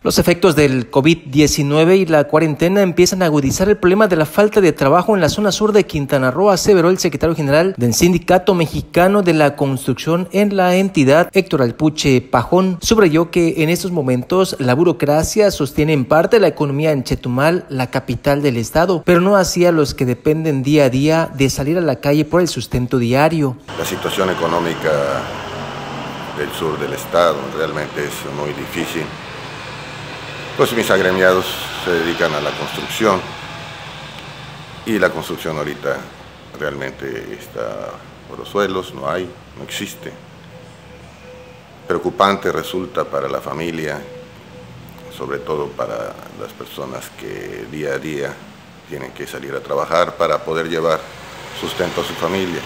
Los efectos del COVID-19 y la cuarentena empiezan a agudizar el problema de la falta de trabajo en la zona sur de Quintana Roo, aseveró el secretario general del Sindicato Mexicano de la Construcción en la entidad, Héctor Alpuche Pajón. Subrayó que en estos momentos la burocracia sostiene en parte la economía en Chetumal, la capital del estado, pero no así a los que dependen día a día de salir a la calle por el sustento diario. La situación económica del sur del estado realmente es muy difícil. Pues mis agremiados se dedican a la construcción y la construcción ahorita realmente está por los suelos, no existe. Preocupante resulta para la familia, sobre todo para las personas que día a día tienen que salir a trabajar para poder llevar sustento a su familia.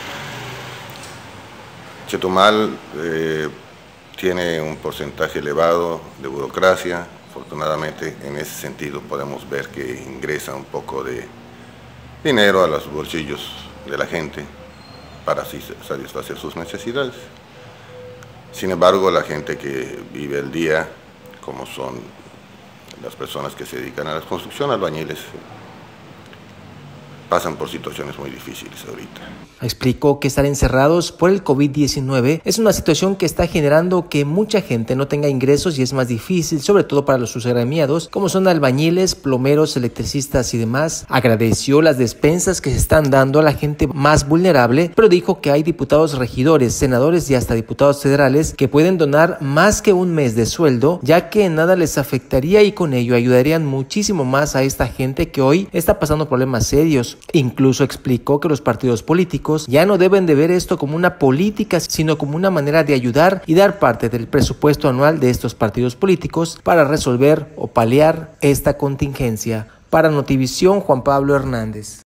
Chetumal tiene un porcentaje elevado de burocracia. Afortunadamente, en ese sentido podemos ver que ingresa un poco de dinero a los bolsillos de la gente para así satisfacer sus necesidades. Sin embargo, la gente que vive el día, como son las personas que se dedican a la construcción, albañiles, pasan por situaciones muy difíciles ahorita. Explicó que estar encerrados por el COVID-19 es una situación que está generando que mucha gente no tenga ingresos y es más difícil, sobre todo para los agremiados, como son albañiles, plomeros, electricistas y demás. Agradeció las despensas que se están dando a la gente más vulnerable, pero dijo que hay diputados regidores, senadores y hasta diputados federales que pueden donar más que un mes de sueldo, ya que nada les afectaría y con ello ayudarían muchísimo más a esta gente que hoy está pasando problemas serios. Incluso explicó que los partidos políticos ya no deben de ver esto como una política, sino como una manera de ayudar y dar parte del presupuesto anual de estos partidos políticos para resolver o paliar esta contingencia. Para Notivisión, Juan Pablo Hernández.